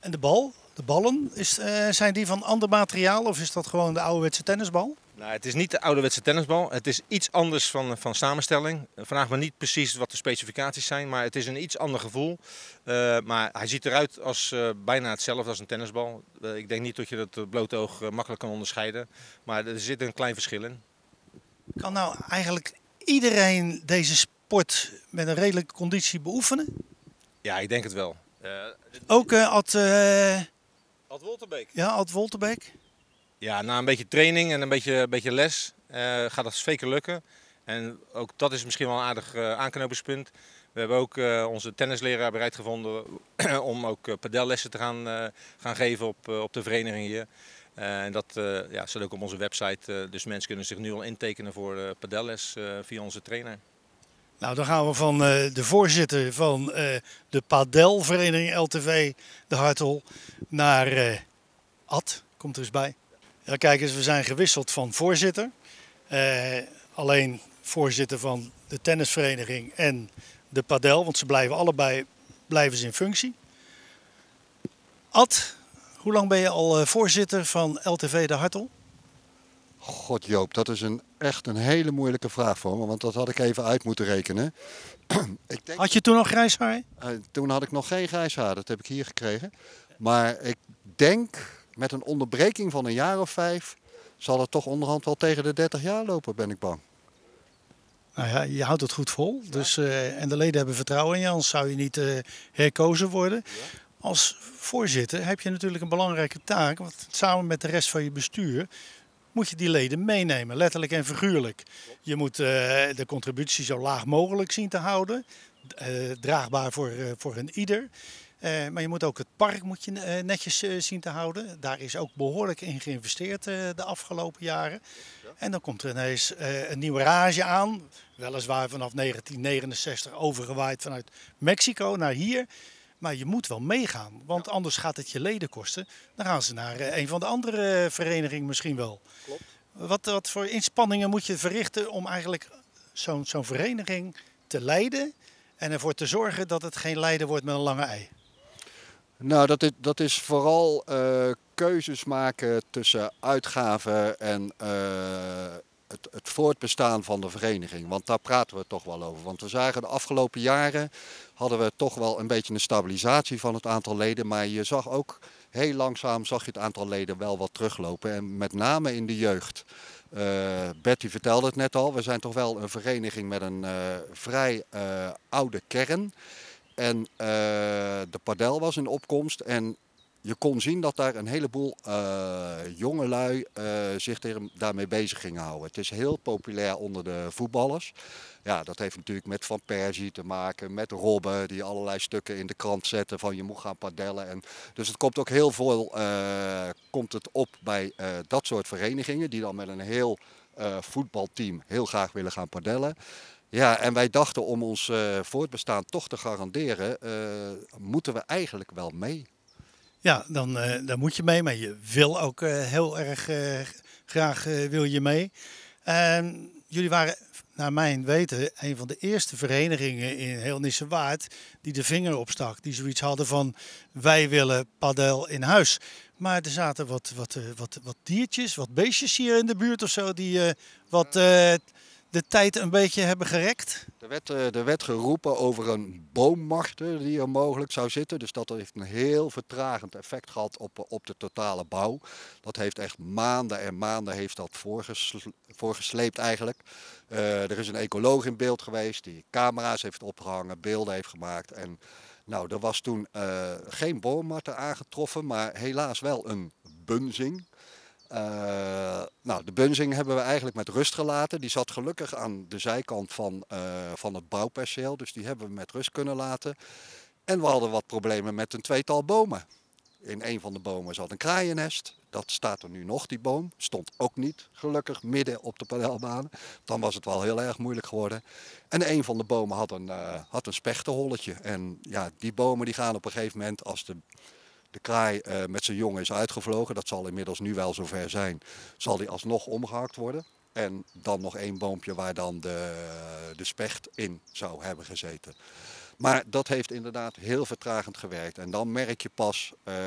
En de bal, de ballen, zijn die van ander materiaal of is dat gewoon de ouderwetse tennisbal? Nou, het is niet de ouderwetse tennisbal. Het is iets anders van samenstelling. Vraag me niet precies wat de specificaties zijn, maar het is een iets ander gevoel. Maar hij ziet eruit als bijna hetzelfde als een tennisbal. Ik denk niet dat je dat op blote oog makkelijk kan onderscheiden. Maar er zit een klein verschil in. Kan nou eigenlijk iedereen deze sport met een redelijke conditie beoefenen? Ja, ik denk het wel. Ook Ad Wolterbeek. ja, Ad Wolterbeek? Ja, na een beetje training en een beetje les gaat dat zeker lukken. En ook dat is misschien wel een aardig aanknopingspunt. We hebben ook onze tennisleraar bereid gevonden om ook padellessen te gaan geven op de vereniging hier. En dat ja, staat ook op onze website. Dus mensen kunnen zich nu al intekenen voor padelles via onze trainer. Nou, dan gaan we van de voorzitter van de padelvereniging LTV de Hartel naar Ad. Komt er eens bij. Ja, kijk eens, we zijn gewisseld van voorzitter. Alleen voorzitter van de tennisvereniging en de padel, want ze blijven allebei in functie. Ad, hoe lang ben je al voorzitter van LTV de Hartel? God Joop, dat is echt een hele moeilijke vraag voor me, want dat had ik even uit moeten rekenen. Had je toen nog grijs haar? Toen had ik nog geen grijs haar, dat heb ik hier gekregen. Maar ik denk, met een onderbreking van een jaar of 5, zal het toch onderhand wel tegen de 30 jaar lopen, ben ik bang. Nou ja, je houdt het goed vol. Dus, en de leden hebben vertrouwen in je, anders zou je niet herkozen worden. Ja. Als voorzitter heb je natuurlijk een belangrijke taak, want samen met de rest van je bestuur moet je die leden meenemen, letterlijk en figuurlijk. Je moet de contributie zo laag mogelijk zien te houden, draagbaar voor een ieder. Maar je moet ook het park netjes zien te houden. Daar is ook behoorlijk in geïnvesteerd de afgelopen jaren. En dan komt er ineens een nieuwe rage aan. Weliswaar vanaf 1969 overgewaaid vanuit Mexico naar hier. Maar je moet wel meegaan, want anders gaat het je leden kosten. Dan gaan ze naar een van de andere verenigingen misschien wel. Klopt. Wat voor inspanningen moet je verrichten om eigenlijk zo'n vereniging te leiden en ervoor te zorgen dat het geen leiden wordt met een lange ei? Nou, dat is vooral keuzes maken tussen uitgaven en het voortbestaan van de vereniging. Want daar praten we toch wel over. Want we zagen de afgelopen jaren hadden we toch wel een beetje een stabilisatie van het aantal leden. Maar je zag ook heel langzaam het aantal leden wel wat teruglopen. En met name in de jeugd. Betty vertelde het net al. We zijn toch wel een vereniging met een vrij oude kern. En de padel was in opkomst en je kon zien dat daar een heleboel jongelui zich daarmee bezig gingen houden. Het is heel populair onder de voetballers. Ja, dat heeft natuurlijk met Van Persie te maken, met Robben die allerlei stukken in de krant zetten van je moet gaan padellen. En dus het komt ook heel veel komt het op bij dat soort verenigingen die dan met een heel voetbalteam heel graag willen gaan padellen. Ja, en wij dachten om ons voortbestaan toch te garanderen, moeten we eigenlijk wel mee. Ja, dan moet je mee, maar je wil ook heel erg graag wil je mee. Jullie waren, naar mijn weten, een van de eerste verenigingen in heel Nissewaard die de vinger opstak. Die zoiets hadden van, wij willen padel in huis. Maar er zaten wat diertjes, wat beestjes hier in de buurt of zo, die de tijd een beetje hebben gerekt. Er werd geroepen over een boommarter die er mogelijk zou zitten. Dus dat heeft een heel vertragend effect gehad op de totale bouw. Dat heeft echt maanden en maanden heeft dat voorgesleept eigenlijk. Er is een ecoloog in beeld geweest die camera's heeft opgehangen, beelden heeft gemaakt. En nou, er was toen geen boommarter aangetroffen, maar helaas wel een bunzing. Nou, de bunzing hebben we eigenlijk met rust gelaten. Die zat gelukkig aan de zijkant van het bouwperceel. Dus die hebben we met rust kunnen laten. En we hadden wat problemen met een tweetal bomen. In een van de bomen zat een kraaiennest. Dat staat er nu nog, die boom. Stond ook niet, gelukkig, midden op de padelbaan. Dan was het wel heel erg moeilijk geworden. En een van de bomen had een spechtenholletje. En ja, die bomen die gaan op een gegeven moment, als de kraai met zijn jongen is uitgevlogen, dat zal inmiddels nu wel zover zijn, zal die alsnog omgehakt worden. En dan nog één boompje waar dan de specht in zou hebben gezeten. Maar dat heeft inderdaad heel vertragend gewerkt. En dan merk je pas,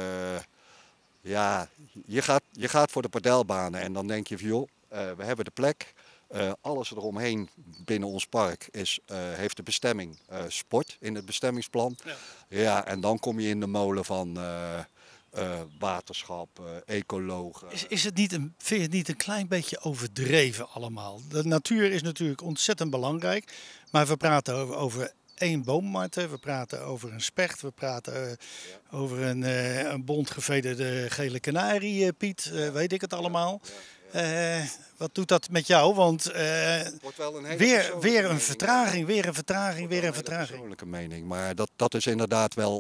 ja, je gaat voor de padelbanen en dan denk je van joh, we hebben de plek. Alles eromheen binnen ons park heeft de bestemming sport in het bestemmingsplan. Ja. Ja, en dan kom je in de molen van waterschap, ecologen. Is het niet vind je het niet een klein beetje overdreven allemaal? De natuur is natuurlijk ontzettend belangrijk, maar we praten over één boommarten, we praten over een specht, we praten over een bont-gevederde gele kanarie, Piet, weet ik het allemaal. Wat doet dat met jou? Want Wordt wel een hele weer een mening. vertraging, weer een Een vertraging. persoonlijke mening, maar dat is inderdaad wel,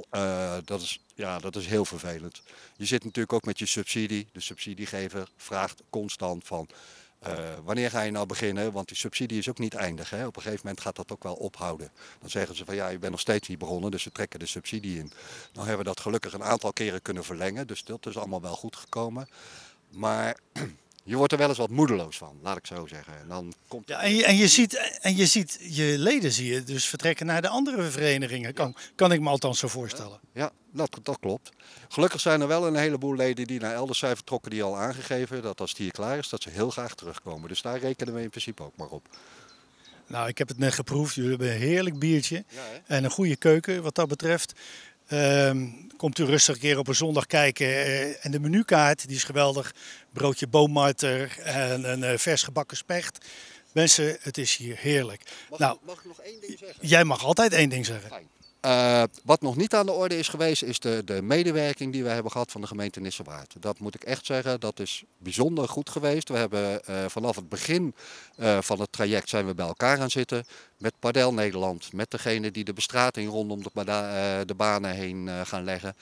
dat is heel vervelend. Je zit natuurlijk ook met je subsidie. De subsidiegever vraagt constant van wanneer ga je nou beginnen? Want die subsidie is ook niet eindig. Hè? Op een gegeven moment gaat dat ook wel ophouden. Dan zeggen ze van ja, je bent nog steeds niet begonnen, dus we trekken de subsidie in. Nou hebben we dat gelukkig een aantal keren kunnen verlengen, dus dat is allemaal wel goed gekomen. Maar je wordt er wel eens wat moedeloos van, laat ik zo zeggen. En dan komt Ja, en je ziet je leden zie je dus vertrekken naar de andere verenigingen. Kan ik me althans zo voorstellen. Ja, dat klopt. Gelukkig zijn er wel een heleboel leden die naar elders zijn vertrokken die al aangegeven dat als het hier klaar is, dat ze heel graag terugkomen. Dus daar rekenen we in principe ook maar op. Nou, ik heb het net geproefd. Jullie hebben een heerlijk biertje Ja, hè? en een goede keuken wat dat betreft. Komt u rustig een keer op een zondag kijken. En de menukaart, die is geweldig. Broodje boommarter en een vers gebakken specht. Mensen, het is hier heerlijk. Nou, Mag ik nog één ding zeggen? jij mag altijd één ding zeggen. Fijn. Wat nog niet aan de orde is geweest, is de medewerking die we hebben gehad van de gemeente Nissewaard. Dat moet ik echt zeggen, dat is bijzonder goed geweest. We hebben vanaf het begin van het traject zijn we bij elkaar gaan zitten met Padel Nederland. Met degene die de bestrating rondom de banen heen gaan leggen.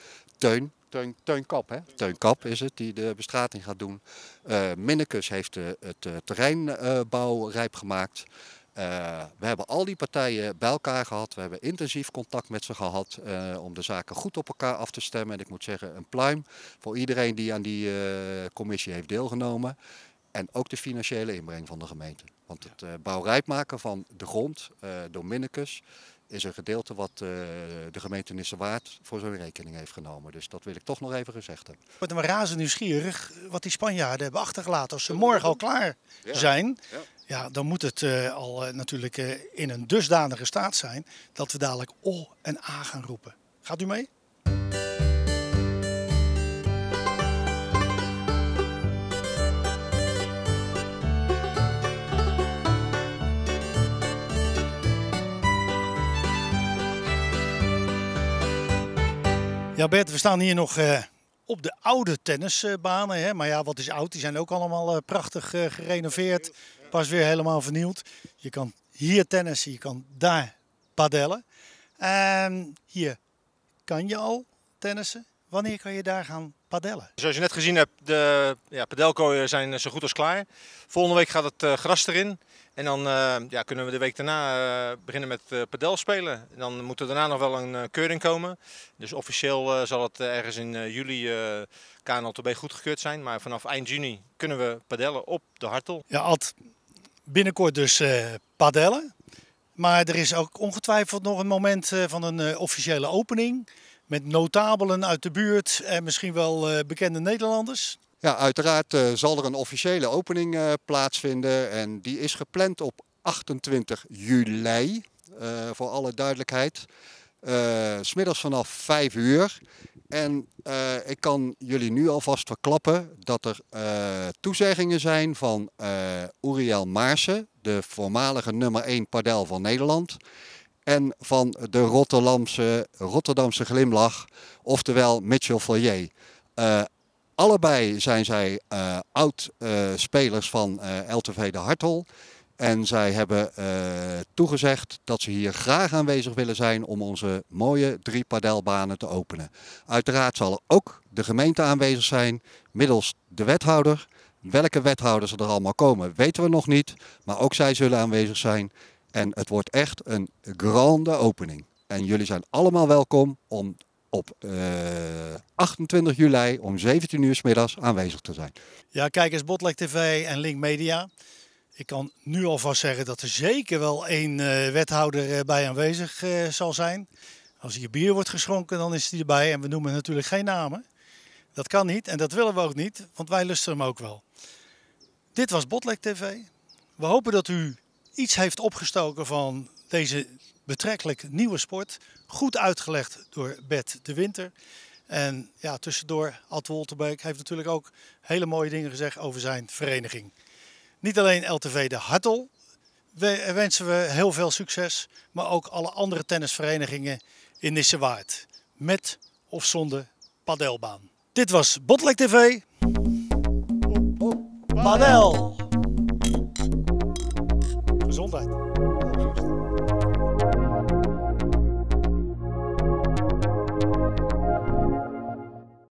Teun Kap, hè? Teun Kap is het die de bestrating gaat doen. Minnekes heeft het terreinbouw rijp gemaakt. We hebben al die partijen bij elkaar gehad. We hebben intensief contact met ze gehad om de zaken goed op elkaar af te stemmen. En ik moet zeggen, een pluim voor iedereen die aan die commissie heeft deelgenomen. En ook de financiële inbreng van de gemeente. Want het bouwrijp maken van de grond door Minnekes is een gedeelte wat de gemeente Nissewaard voor zijn rekening heeft genomen. Dus dat wil ik toch nog even gezegd hebben. Ik word maar razend nieuwsgierig wat die Spanjaarden hebben achtergelaten. Als ze morgen al klaar zijn, ja, dan moet het natuurlijk in een dusdanige staat zijn dat we dadelijk O en A gaan roepen. Gaat u mee? Ja Bert, we staan hier nog op de oude tennisbanen. Hè? Maar ja, wat is oud? Die zijn ook allemaal prachtig gerenoveerd. Pas weer helemaal vernieuwd. Je kan hier tennissen, je kan daar padellen. Hier kan je al tennissen. Wanneer kan je daar gaan padellen? Zoals je net gezien hebt, de padelkooien zijn zo goed als klaar. Volgende week gaat het gras erin. En dan kunnen we de week daarna beginnen met padel spelen. En dan moet er daarna nog wel een keuring komen. Dus officieel zal het ergens in juli KNLTB goedgekeurd zijn. Maar vanaf eind juni kunnen we padellen op de Hartel. Ja, Ad, binnenkort dus padellen. Maar er is ook ongetwijfeld nog een moment van een officiële opening. Met notabelen uit de buurt en misschien wel bekende Nederlanders. Ja, uiteraard zal er een officiële opening plaatsvinden en die is gepland op 28 juli, voor alle duidelijkheid. 's Middags vanaf 5 uur. En ik kan jullie nu alvast verklappen dat er toezeggingen zijn van Uriel Maarsen, de voormalige nummer 1 padel van Nederland. En van de Rotterdamse glimlach, oftewel Mitchell Foyer. Allebei zijn zij oud-spelers van LTV de Hartel. En zij hebben toegezegd dat ze hier graag aanwezig willen zijn om onze mooie 3 padelbanen te openen. Uiteraard zal er ook de gemeente aanwezig zijn, middels de wethouder. Welke wethouders er allemaal komen, weten we nog niet. Maar ook zij zullen aanwezig zijn. En het wordt echt een grande opening. En jullie zijn allemaal welkom om op 28 juli om 17 uur 's middags aanwezig te zijn. Ja, kijk eens, Botlek TV en Link Media. Ik kan nu alvast zeggen dat er zeker wel één wethouder bij aanwezig zal zijn. Als hier bier wordt geschonken, dan is hij erbij. En we noemen natuurlijk geen namen. Dat kan niet en dat willen we ook niet, want wij lusten hem ook wel. Dit was Botlek TV. We hopen dat u iets heeft opgestoken van deze betrekkelijk nieuwe sport. Goed uitgelegd door Bert de Winter. En ja, tussendoor, Ad Wolterbeek heeft natuurlijk ook hele mooie dingen gezegd over zijn vereniging. Niet alleen LTV de Hartel wensen we heel veel succes, maar ook alle andere tennisverenigingen in Nissewaard. Met of zonder padelbaan. Dit was Botlek TV. Padel.